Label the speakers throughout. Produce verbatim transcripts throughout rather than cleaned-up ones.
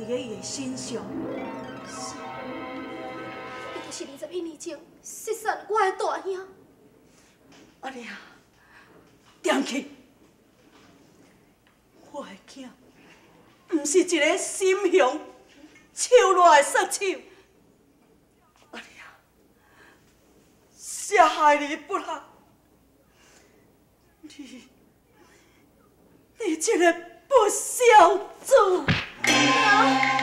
Speaker 1: 伫咧伊的身上。
Speaker 2: 是，伊就是二十一年前失散我的大兄。
Speaker 1: 阿娘，点去！我的囝，毋是一个心胸丑陋的杀手。阿娘，谁害你不啦？你，你这个不孝子！娘。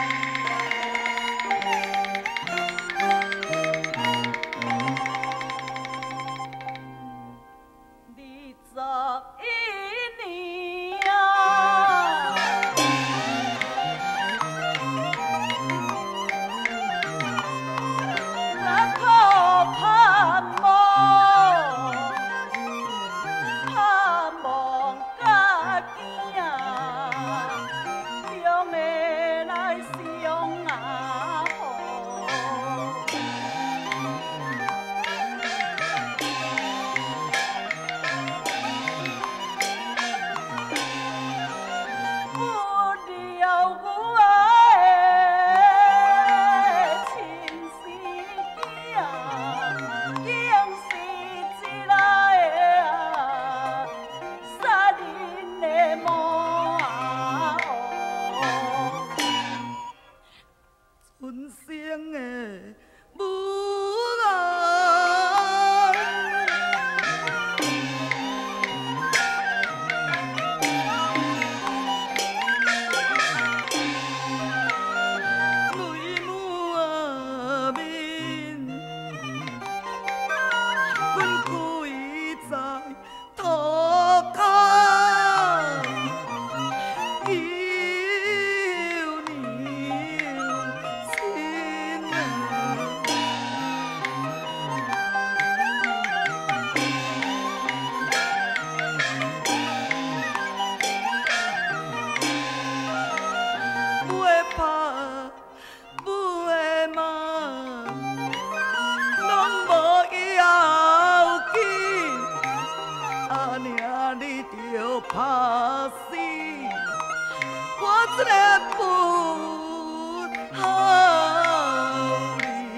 Speaker 3: 怕死，我这个不好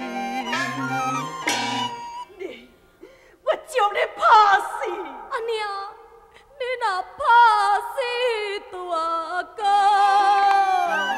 Speaker 3: 你，
Speaker 1: 你，我将你拍死！
Speaker 2: 阿娘，你若拍死大哥。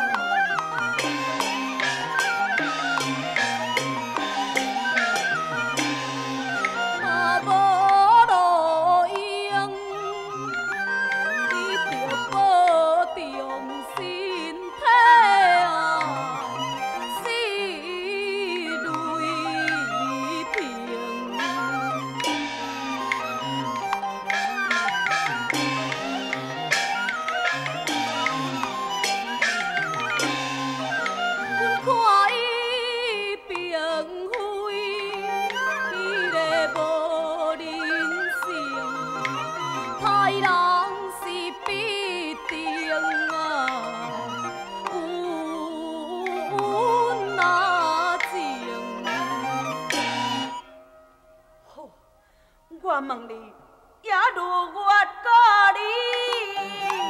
Speaker 1: 我问你，也如我教你，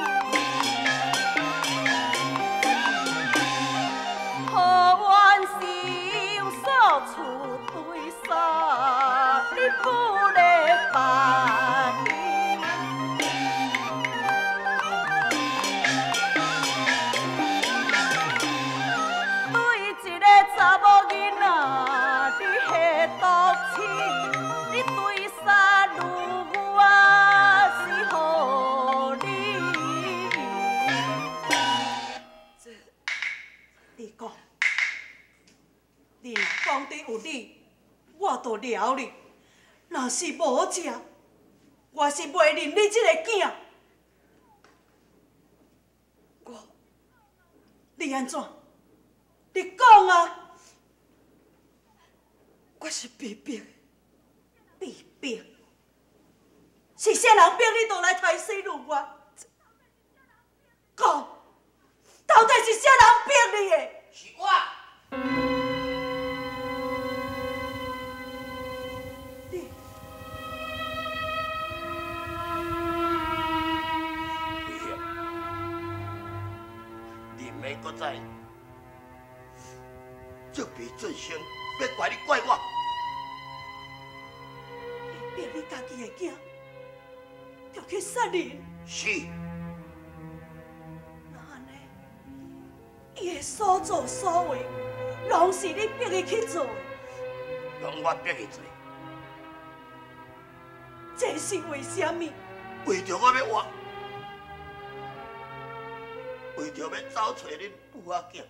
Speaker 1: 何愿袖手出对杀，你不来办？对一个查某囡仔，你下毒气，你对杀。 你讲得有理，我就了你。若是无这，我是袂认你这个囝。我，你安怎？你讲啊！我是被逼，被逼，是啥人逼你倒来杀死路我？讲，到底是啥人逼你的？
Speaker 4: 是我。 在这笔阵生，要怪你怪我。
Speaker 1: 逼你家己的囝，就去杀人。
Speaker 4: 是。
Speaker 1: 那安尼，伊的所作所为，拢是你逼伊去做的。
Speaker 4: 拢我逼伊做。
Speaker 1: 这是为什么？
Speaker 4: 为着我要活，为着要找找恁母仔囝，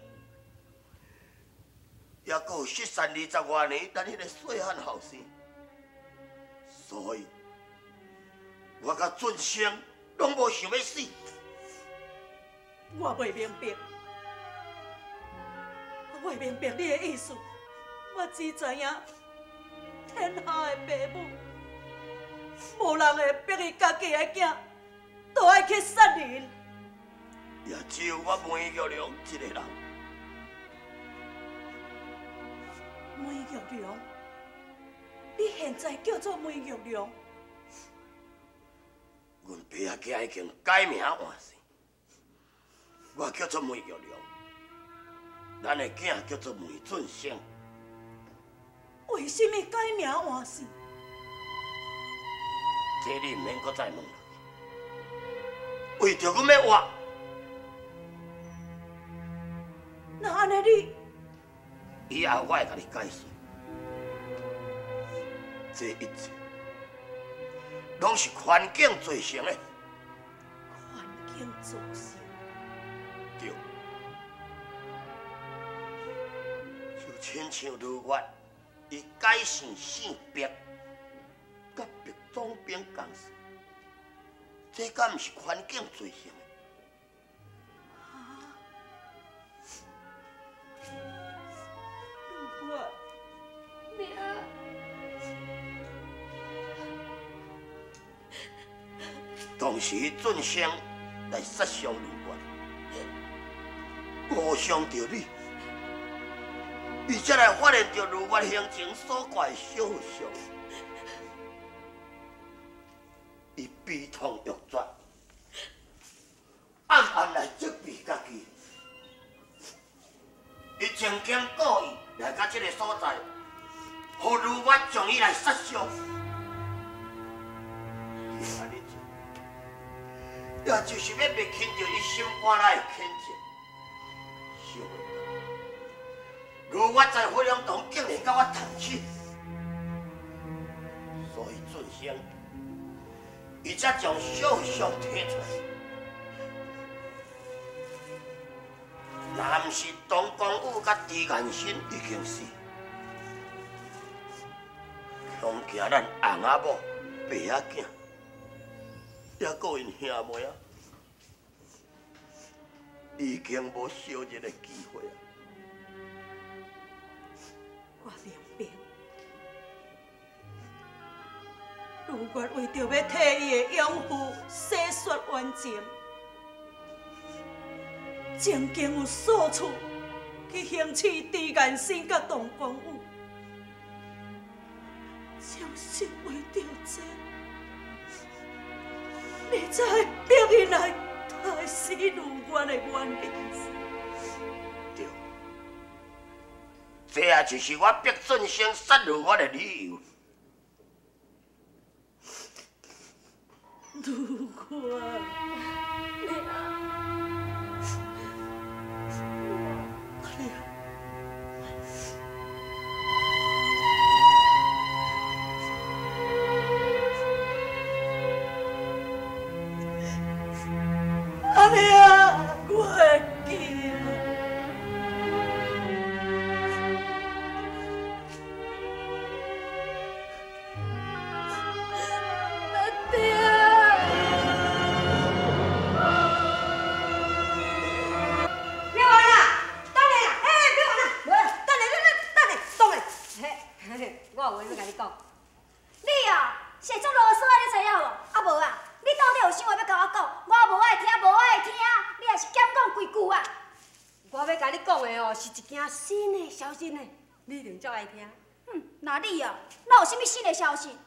Speaker 4: 也阁有失散二十外年咱迄个细汉后生，所以我甲俊生拢无想要死。
Speaker 1: 我袂明白，我袂明白你的意思。我只知影，天下的父母，无人会逼伊家己的囝，都爱去杀人。
Speaker 4: 也只有我梅玉良一个人。
Speaker 1: 梅玉良，你现在叫做梅玉良？
Speaker 4: 阮爸仔囝已经改名换姓，我叫做梅玉良，咱的囝叫做梅俊生。
Speaker 1: 为什么改名换姓？
Speaker 4: 这你唔免搁再问落去。为着阮要活，
Speaker 1: 那安尼你
Speaker 4: 以后我会甲你解释，这一切拢是环境造成的。
Speaker 1: 环境造成。
Speaker 4: 对，就亲像如月，伊改姓姓白，甲白总兵共事，这敢毋是环境造成的？
Speaker 1: 如月，
Speaker 2: 娘，
Speaker 4: 当时俊生来杀伤如月，误伤着你，而且来发现着如月行程所怪的小伤，伊悲痛欲绝，暗暗来责备家己。伊情经故意来到这个所在，互如月将伊来杀伤。伊安尼做，也就是要袂轻着伊心肝内的恳切。想袂到，如月在火龙洞竟然甲我谈起，所以俊生，伊才将小伤摕出来。若毋是东光武甲狄元新已经死，恐惊咱翁仔某、爸仔囝，也阁因兄妹仔，已经无烧日的机会啊！
Speaker 1: 我明白。如月为着要替伊的养父洗刷冤情，曾经有数次去行刺狄元新甲东光武，就是为着这，你才会逼伊来杀死如月的原因。
Speaker 4: 对，这也就是我逼俊生杀如月的理由。
Speaker 1: 如月，
Speaker 2: 娘。
Speaker 1: 阿娘，我会记。
Speaker 2: 阿爹，
Speaker 5: 别玩啦，等下啦，嘿，别玩啦，无，等下，等下，等下，当下，嘿，嘿，我有话要甲你讲。
Speaker 2: 你啊，是会做啰嗦的，你知影无？啊无啊，你到底有啥话要甲我讲？我无爱听，无爱听，你也是减讲几句啊？
Speaker 5: 我要甲你讲的哦，是一件新的消息呢，你一定足爱听。
Speaker 2: 哼，那你啊，哪有啥物新的消息？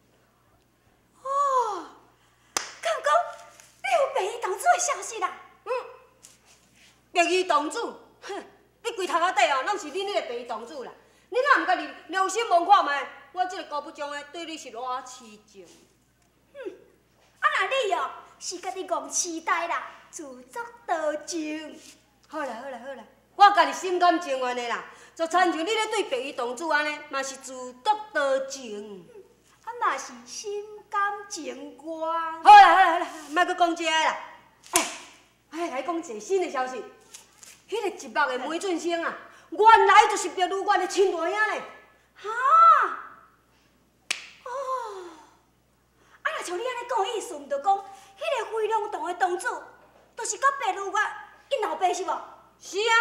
Speaker 2: 哦，敢讲你有白衣同志的消息啦？
Speaker 5: 嗯，白衣同志，哼，你规头壳底哦，拢是恁迄个白衣同志啦。你若毋家己良心问看卖，我即个高不中的对你是偌痴情？
Speaker 2: 哼，啊那你哦是家己戆痴呆啦，自作多情。
Speaker 5: 好啦好啦好啦，我家己心甘情愿的啦，就亲像你咧对白衣同志安尼，嘛是自作多情。
Speaker 2: 啊嘛是心甘情愿。
Speaker 5: 好啦好啦好啦，莫搁讲这个啦。哎，我来讲一个新的消息，迄、那个一目的梅俊生啊，原来就是白如愿的亲大兄嘞。
Speaker 2: 哈？哦，啊若像你安尼讲的意思，毋着讲，迄个飞龙洞的洞主，就是甲白如愿因老爸是无？
Speaker 5: 是啊。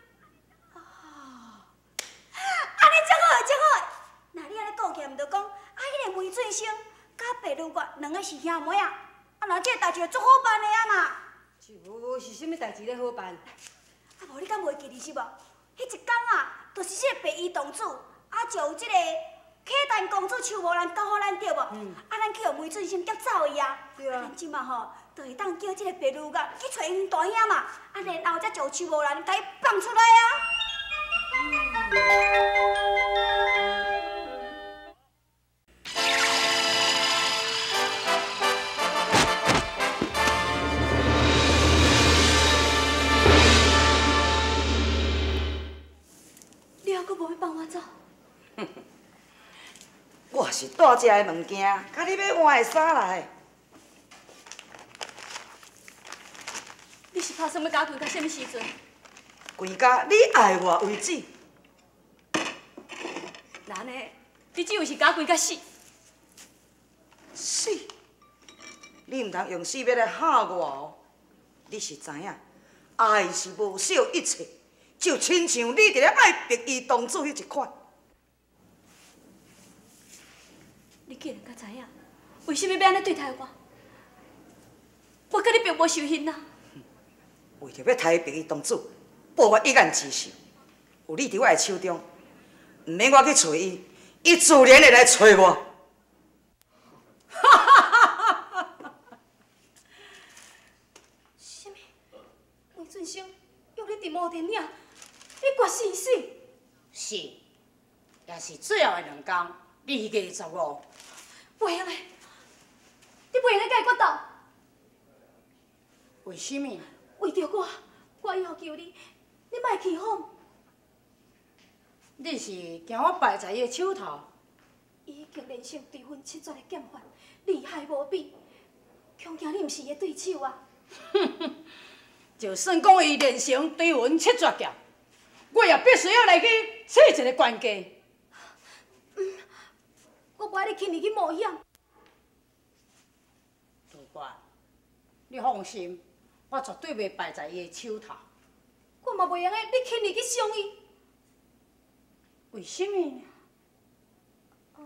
Speaker 2: 啊，安尼真好真好。那你安尼讲起来，毋着讲，啊，迄个梅俊生甲白如愿两个是兄妹啊，啊，那这个代志就足好办的啊嘛。
Speaker 5: 就是啥物代志咧好办？
Speaker 2: 啊无你敢袂记哩是无？迄一天啊，就是即个白衣洞主，啊就有即个客丹公主秋无兰交互咱对无？嗯。啊，咱去互梅俊生劫走伊啊。
Speaker 5: 对啊。
Speaker 2: 咱即马吼，就会当叫即个白如愿去找因大兄嘛，啊然后才就秋无兰甲伊放出来啊。
Speaker 3: 我是带这个物件，甲你要换的衫来。
Speaker 1: 你是拍什么家棍到什么时阵？
Speaker 3: 规家你爱我为止。
Speaker 1: 那呢？你只有是家棍甲死。
Speaker 3: 死？你毋通用死要来吓我哦！你是知影，爱是无少一切，就亲像你伫咧爱白衣同志迄一款。
Speaker 1: 你既然甲知影，为什么要安尼对待我？我甲你并无仇恨啊！
Speaker 3: 为着要杀白衣同志，报我一案之仇，有你伫我的手中，毋免我去找伊，伊自然会来找我。
Speaker 1: 哈哈哈哈哈！什么？梅俊生用你电话电影，你决死死？
Speaker 6: 是，也是最后的两天，二月十五。
Speaker 1: 袂用的，你袂用甲伊决斗。
Speaker 6: 为什么？
Speaker 1: 为着我，我以后求你，你莫起哄。
Speaker 6: 你是惊我败在伊的手头？
Speaker 1: 伊已经连成追分七绝的剑法，厉害无比，恐惊你毋是伊的对手啊！
Speaker 6: 哼哼，就算讲伊连成追分七绝剑，我也必须要来去找一个关键。
Speaker 1: 嗯，我不爱你轻易去冒险。
Speaker 6: 主管，你放心，我绝对袂败在伊的手头。
Speaker 1: 我嘛袂用个，你轻易去伤伊。
Speaker 6: 为什么呢？
Speaker 1: 哦，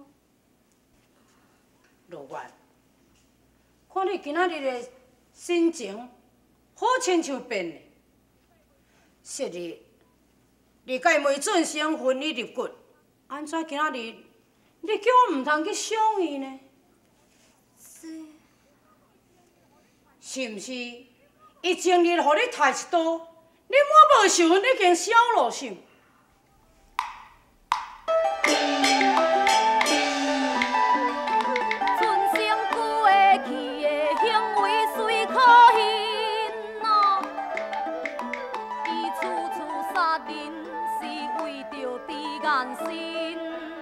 Speaker 6: 罗源，看你今仔日的心情，好亲像变的。昔日你甲梅俊生分你入骨，安怎今仔日你叫我毋通去伤伊呢？
Speaker 1: 是，
Speaker 6: 是毋是？伊前日互你杀一刀，你满无想已经小路上。
Speaker 7: 春生久的去的行为虽可恨哦，伊处处杀人是为着知眼心。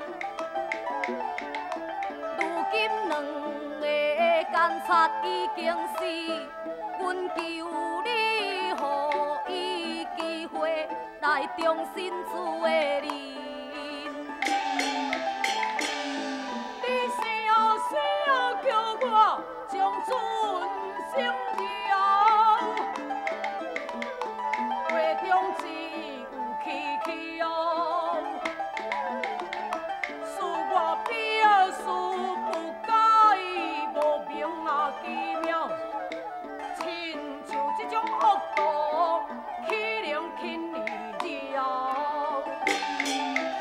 Speaker 7: 如今两个奸贼已经死，阮求你，予伊机会来重新处的你。将准成了，话中只有气气哦，是我表示不介意，无明啊奇妙，亲像这种恶毒，岂能轻易了？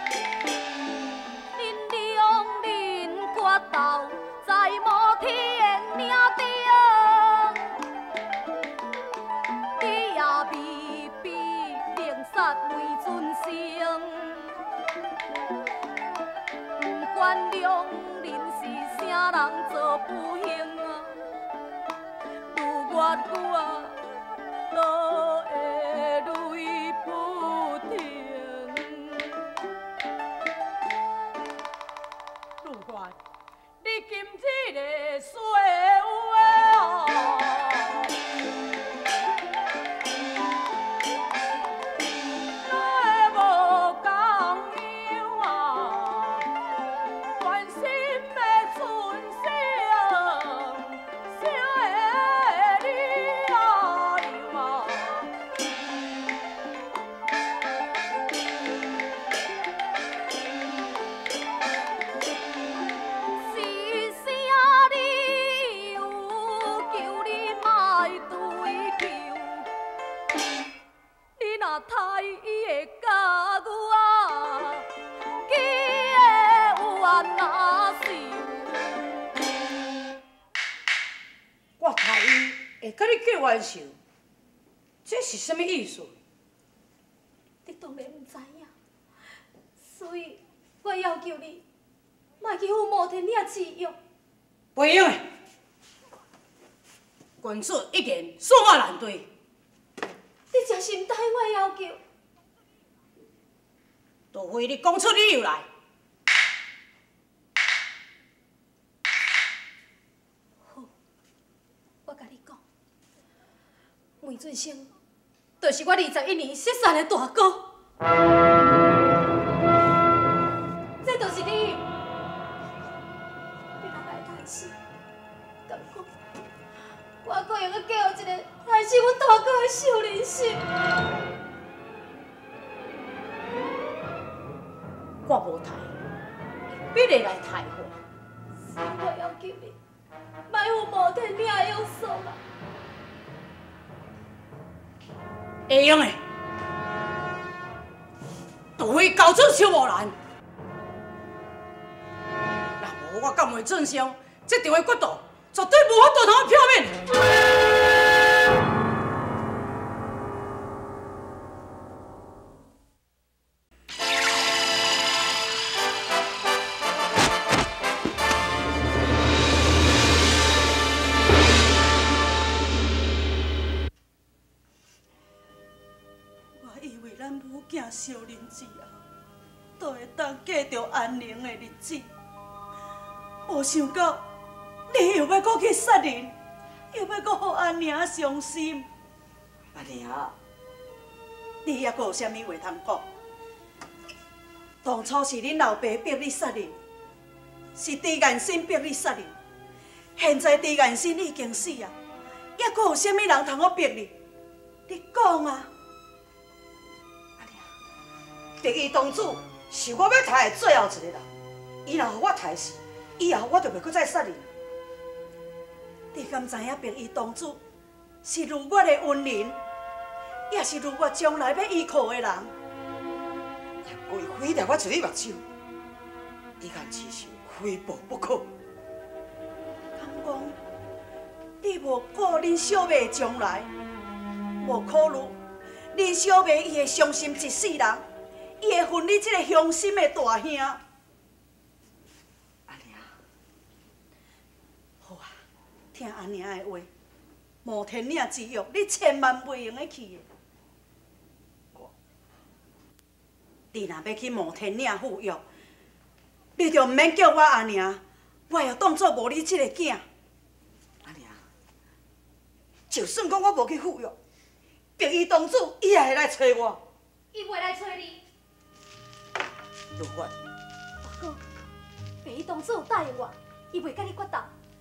Speaker 7: 原谅恁是啥人做不幸啊，愈越久啊，都会泪不停。
Speaker 6: 陆官，你今天的说话啊！
Speaker 7: 太伊会甲我记的冤哪受？
Speaker 6: 我太伊会甲你结冤仇，这是什么意思？
Speaker 7: 你当然唔知影，所以我要求你，莫去负摩天岭之约。
Speaker 6: 袂用的，君子一言，驷马难追。
Speaker 7: 你真是唔答应我要求，
Speaker 6: 除非你讲出理由来。
Speaker 7: 好，我甲你讲，梅俊生，就是我二十一年失散的大哥，这就是你。你若来台死，敢讲我可用去嫁予一个害死阮大哥的少年心？
Speaker 6: 我无杀，必然来杀我。
Speaker 7: 所以我要求你，莫负摩天岭的约束啦。
Speaker 6: 会用的，除非交出萧无兰，若无我敢会准相，这场的决斗绝对无法度通票面。
Speaker 1: 囝少年之后，都会当过着安宁的日子。无想到你又要搁去杀人，又要搁互阿娘伤心。阿娘，你还阁有啥物话通讲？当初是恁老爸逼你杀人，是狄元新逼你杀人。现在狄元新已经死啊，还阁有啥物人通我逼你？你讲啊！
Speaker 3: 第一当主是我要杀的最后一个人，伊若互我杀死，以后我就袂搁再杀人。
Speaker 1: 你敢知影白衣当主是如我的恩人，也是如我将来要依靠的人？
Speaker 3: 也贵非了我一粒目睭，伊敢刺绣非报不可。
Speaker 1: 敢讲你无顾恁小妹的将来，无考虑恁小妹伊会伤心一世人？伊会恨你这个伤心的大兄。阿娘，好啊，听阿娘的话，摩天岭之约，你千万袂用得去的。我，你若要去摩天岭赴约，你就毋免叫我阿娘，我会当作无你这个囝。
Speaker 3: 阿娘，就算讲我无去赴约，白衣当主伊也会来找我。
Speaker 7: 伊袂来找你。
Speaker 3: 如法，
Speaker 7: 大哥，白衣当主有答应我，伊袂甲你决斗。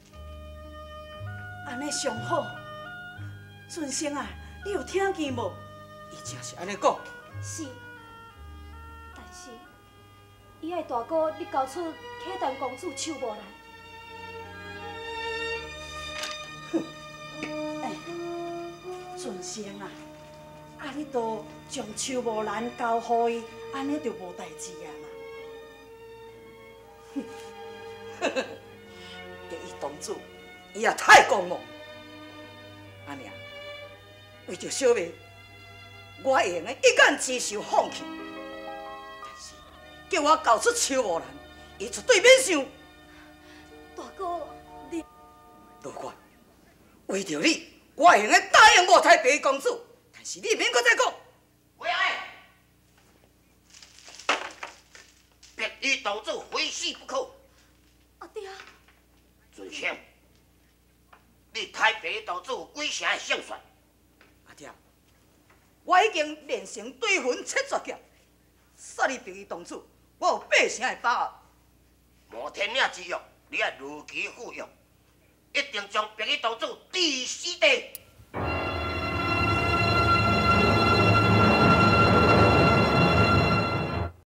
Speaker 1: 安尼上好。俊生啊，你有听见无？
Speaker 3: 伊真是安尼讲。
Speaker 7: 是，但是伊爱大哥你交出契丹公主邱无兰。
Speaker 1: 哼，哎，俊生啊，啊你都将邱无兰交予伊，安尼就无代志啊嘛。
Speaker 3: 哼，呵呵，白衣当主，伊也太狂妄。阿娘，为着小妹，我会用的一干之手放弃。但是叫我交出邱无兰， 伊绝对免想。
Speaker 2: 大哥，你
Speaker 3: 老官，为着你，我会用个答应我太白公主，但是你免搁再讲。
Speaker 4: 喂哎，白衣公主非死不可。
Speaker 2: 阿爹，
Speaker 4: 尊兄，你太白公主有几成的胜算？
Speaker 3: 阿爹，我已经练成对魂七绝剑，杀你白衣公主，我有八成的把握。
Speaker 4: 无天命之约，你要如期赴约，一定将白衣公主置死地。